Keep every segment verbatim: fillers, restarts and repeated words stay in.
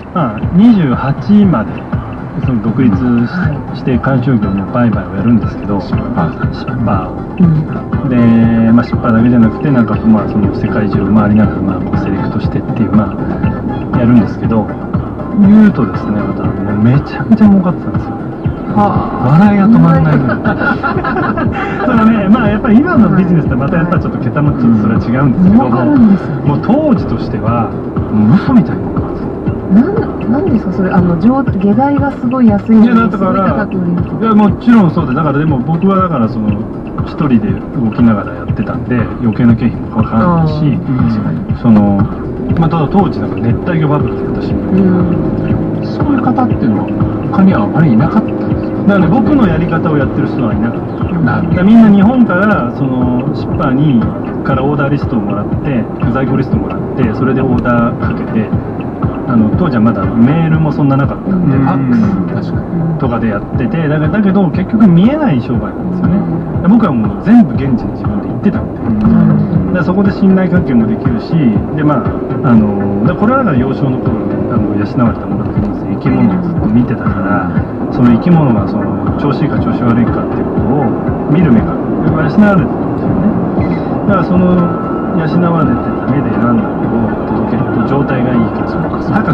まあ、にじゅうはちまでその独立して鑑賞業の売買をやるんですけど、シッパーを、うん、で、まあ、シッパーだけじゃなくてなんかまあその世界中を回りながらまあこうセレクトしてっていうまあやるんですけど、言うとですね、またもうめちゃめちゃ儲かってたんですよ。笑いが止まらないぐらいそのね、まあやっぱり今のビジネスとまたやっぱりちょっと桁もちょっとそれは違うんですけども、もう当時としてはもう嘘みたいなものなんですよ。 なんなんですかそれ、あの上下代がすごい安いのにいやだから、いやもちろんそうで、だからでも僕はだからその一人で動きながらやってたんで余計な経費もかからないし、そのまあただ当時なんか熱帯魚バブルって私、うん、 そういう方っていうのは他にはあまりいなかったんですか。 だからね、僕のやり方をやってる人はいなかった。だからみんな日本からそのシッパーにからオーダーリストをもらって在庫リストもらってそれでオーダーかけて、あの当時はまだメールもそんななかったんで、ファックスとかでやってて、だだけど結局見えない商売なんですよね。僕はもう全部現地に自分で行ってたんで、だそこで信頼関係もできるし、でまああのだこれはだから幼少の頃あの養われたものだと思うんですよ。生き物をずっと見てたから、その生き物がその調子いいか調子悪いかっていうことを見る目が養われてたんですよね。だからその養われてた目で選んだものを届けると状態がいいから高く買った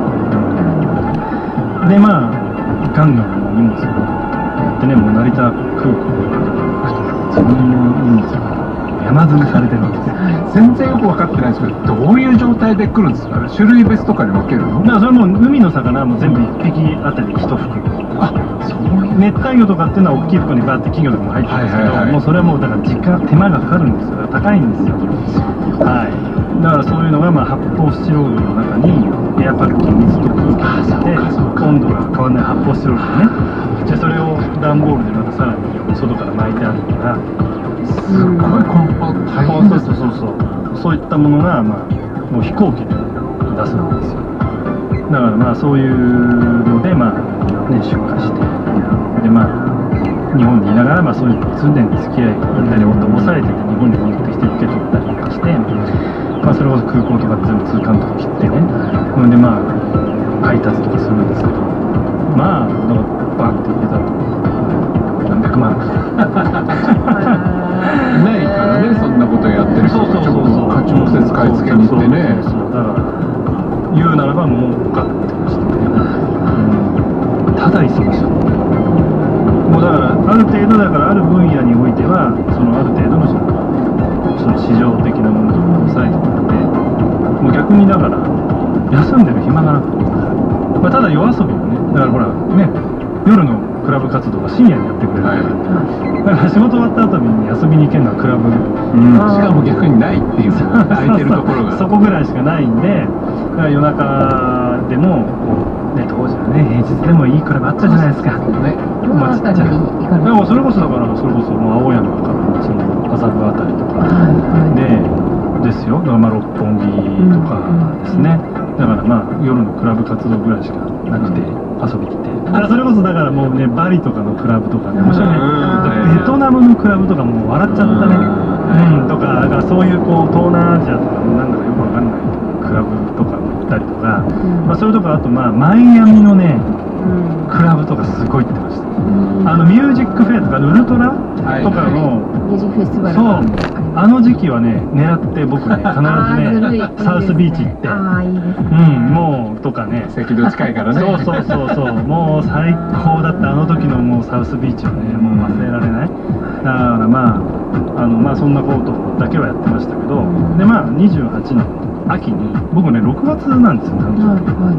で、まあガンガン荷物をやってね、もう成田空港で自分の荷物が山積みされてるわけですよ。 全然よく分かってないですけど、どういう状態で来るんですか。種類別とかに分けるの。 だからそれも海の魚も全部いっぴきあたりいち袋。あ、そういう熱帯魚とかっていうのは大きい袋にバーって金魚とかも入ってるんですけど、もうそれはもうだから時間手間がかかるんですよ。高いんですよ。はい。だからそういうのがまあ発泡スチロールの中にエアパッキン水と空気を入れて温度が変わらない発泡スチロールでね、じゃあそれを段ボールでまたさらに外から巻いてあるから、 すごい梱包大変です。 そうそうそうそう、そういったものがまあもう飛行機で出すんですよ。だからまあそういうのでまあね出荷して、でまあ日本にいながらまあそういう通年付き合いだったりを抑えてて日本に戻ってきて受け取ったりとかして、まあそれこそ空港とか全部通関とか切ってね、それでまあ配達とかするんですけど、まあだからバンって入れたと何百万ないからね、そんなことやってる人がちょっと価値直接買い付けに行ってね。 そうそうそう、だから言うならばもうかってましたね、うん、ただ忙しいもうだからある程度だからある分野においてはそのある程度のそのその市場的なものとかを抑えてくれて、もう逆にだから休んでる暇がなくて、まあ、ただ夜遊びはね、だからほらね夜のクラブ活動は深夜にやってくれる、はい、だから仕事終わった後に遊びに行けるのはクラブ、うん、 しかも逆にないっていう空いてるところがそこぐらいしかないんで、だから夜中でもこう、ね、当時はね平日でもいいクラブあったじゃないですか。 ね、まあちっちゃい。 でもそれこそだからそれこそもう青山からその麻布あたりとかでですよ。だからまあ六本木とかですね。だからまあ夜のクラブ活動ぐらいしかなくて遊びに行って。だからそれこそだからもうねバリとかのクラブとかね、面白いね。ベトナムのクラブとかもう笑っちゃったね。うんとかだからそういうこう東南アジアとかなんだかよくわかんないクラブとかも行ったりとか、まあそういうとこあとまあマイアミのねクラブとかすごい行ってました。あのミュージックフェアとかウルトラとかのミュージックフェスティバル、 そうあの時期はね狙って僕ね必ずねサウスビーチ行って、 ああいいですね、 うんもうとかね赤道近いからね、 そうそうそうそうもう最高だったあの時のもうサウスビーチはねもう忘れられない。だからまああのまあそんなことだけはやってましたけど、でまあにじゅうはちの秋に僕ねろくがつなんですよ誕生日、はい、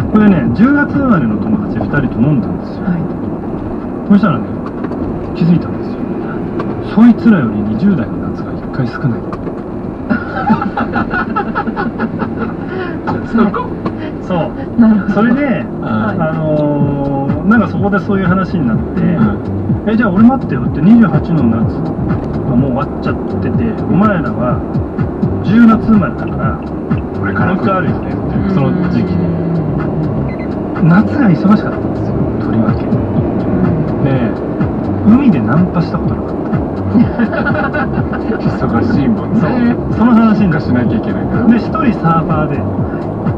これねじゅうがつ生まれの友達ふたりと飲んだんですよ、はい、そしたらね気づいたんですよ。そいつらよりにじゅう代の夏がいっかい少ないそうそれであのー、なんかそこでそういう話になって、うん、えじゃあ俺待ってよってにじゅうはちの夏がもう終わっちゃってて、お前らはじゅうがつ生まれだからこれからもう一回あるよねっていうその時期に夏が忙しかったんですよ、とりわけで海でナンパしたことなかった忙しいもんね。 その話にしなきゃいけないからで一人サーファーで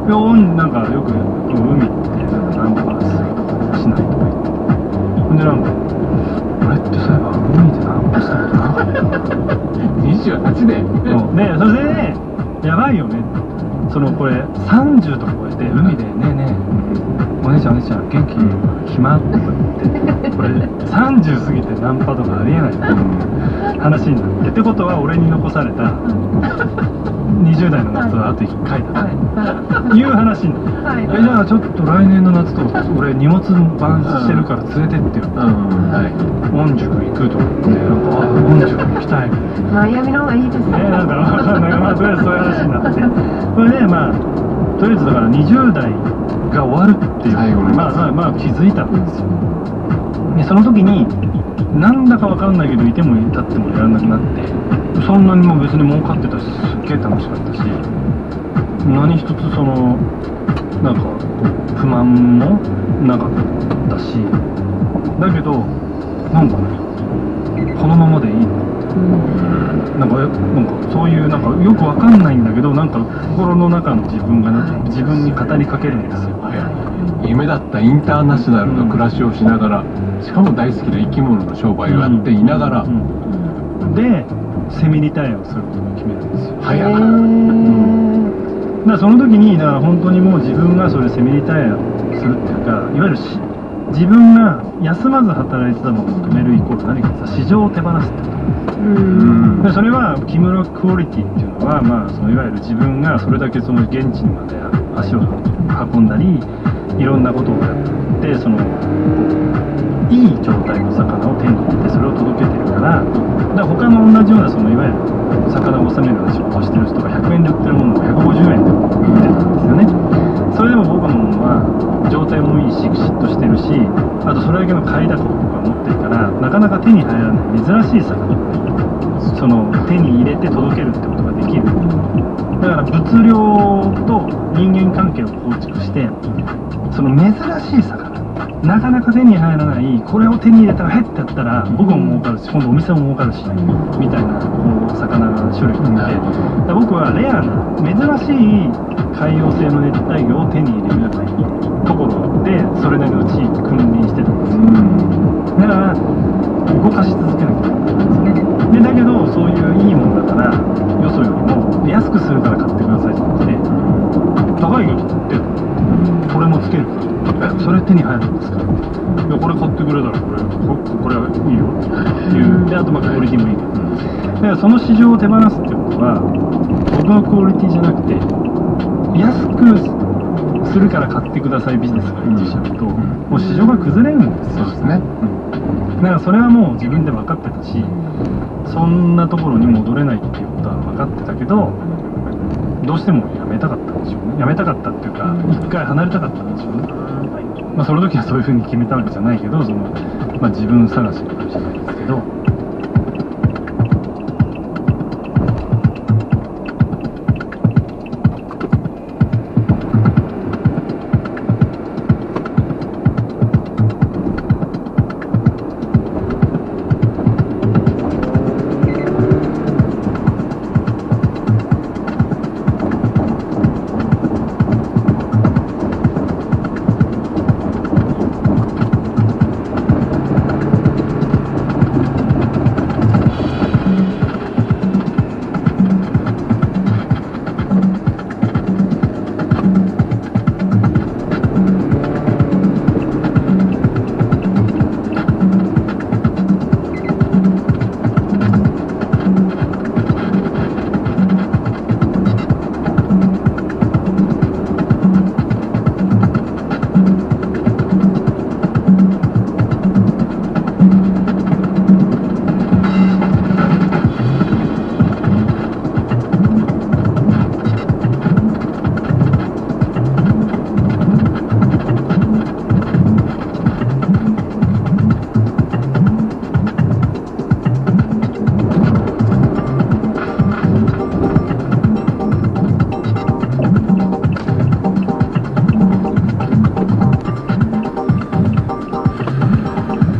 いやなんかよく海ってなんとかしないとか言って、ほんでなんか俺ってそういえば海でナンパしたことなかったにじゅうはちでそうでそれでねやばいよね、そのこれさんじゅうとか超えて海でねえねえお姉ちゃんお姉ちゃん元気暇とか言ってこれさんじゅう過ぎてナンパとかありえない話になってってことは俺に残されたにじゅう代の夏はあといっかいだという話になって、えじゃあちょっと来年の夏と俺荷物番してるから連れてってよ、御宿行くとか言ってなんか御宿行きたいマイアミの方がいいですね。 えなんか分かんないまあとりあえずそういう話になってそれでまあとりあえずだからにじゅう代が終わるっていうことにまあまあまあ気づいたんですよ。でその時になんだか分かんないけどいてもいたってもやらなくなって、そんなにも別に儲かってたしすっげえ楽しかったし、何一つそのなんか不満もなかったし、だけどなんかねこのままでいいのなんかなんかそういうなんかよくわかんないんだけどなんか心の中の自分がなんか自分に語りかけるんですよ。 夢だったインターナショナルの暮らしをしながら、しかも大好きな生き物の商売をやっていながら、 うんうん、でセミリタイアをすることを決めるんですよ。 早く、 へー、 うん、だからその時にだから本当にもう自分がそれセミリタイアするっていうか、いわゆるし自分が休まず働いてたのを止めるイコール何かさ市場を手放すってことなんですよ。 うんでそれは木村クオリティっていうのは、まあ、そのいわゆる自分がそれだけその現地にまで足を運んだりいろんなことをやってそのいい状態の魚を手に入れてそれを届けてるから、だから他の同じようなそのいわゆる魚を収めるような仕事をしてる人がひゃくえんで売ってるものをひゃくごじゅうえんで売ってたんですよね。それでも僕のものは状態もいいしきちっとしてるし、あとそれだけの貝だことか持ってるからなかなか手に入らない珍しい魚その手に入れて届けるってことができる。だから物量と人間関係を構築してその珍しい魚なかなか手に入らないこれを手に入れたらへってやったら僕も儲かるし今度お店も儲かるしみたいなこう魚が種類があって、だから僕はレアな珍しい海洋性の熱帯魚を手に入れるところでそれなりの地域君臨してたんですよ。だから動かし続けなきゃいけないんですね。でだけどそういういいものだからよそよりも安くするから買ってくださいじゃなくて高い魚ってこれもつけるからえそれ手に入るんですかっていやこれ買ってくれたらこれここれはいいよっていうであとまあクオリティもいいけど、だからその市場を手放すってことは僕のクオリティじゃなくて安くするから買ってくださいビジネスがいいとしちゃうともう市場が崩れるんですよ。 そうですね、 だからそれはもう自分で分かってたしそんなところに戻れないっていうことは分かってたけどどうしてもやめたかったんでしょうね。やめたかったっていうか一回離れたかったんでしょうね。まあその時はそういうふうに決めたわけじゃないけどその、まあ、自分探しの旅じゃないですけど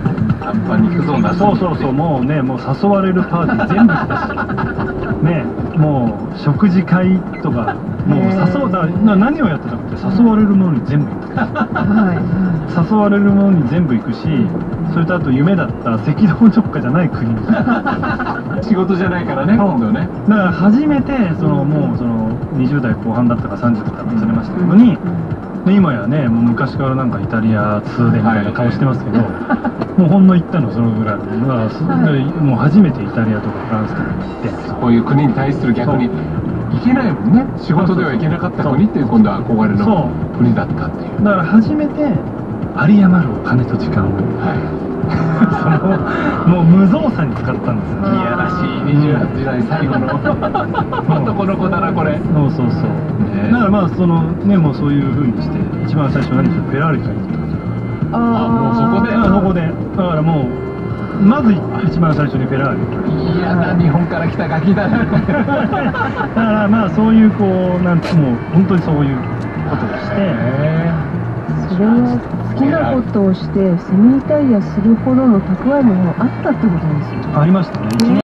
そうそうそうもうねもう誘われるパーティー全部来たしねもう食事会とかもう誘うだから何をやってたかって誘われるものに全部行くはい誘われるものに全部行くし、それとあと夢だった赤道直下じゃない国に仕事じゃないからね、今度ね。 だから初めてそのもうそのにじゅう代後半だったかさんじゅうだったか忘れましたけどに、で今やねもう昔からなんかイタリア通でみたいな顔してますけど、もうほんの行ったのそのぐらいだからそでもう初めてイタリアとかフランスとかに行って、 こういう国に対する逆に行けないもんね。仕事では行けなかった国っていう今度は憧れの国だったっていう。 だから初めて有り余るお金と時間を、 はい、 そのもう無造作に使ったんですよ。 いやらしいにじゅうはち代最後の男の子だなこれ。 そうそうそう、ね、だからまあそのねもうそういう風にして一番最初何してフェラーリ買いに行ったんですよ。 ああもうそこであそこでだからもうまず一番最初にフェラーリ。 いやだ日本から来たガキだな。 だからまあそういうこうなんてもう本当にそういうことをして、 それは好きなことをしてセミリタイアするほどの蓄えもあったってことですよ。 ありましたね。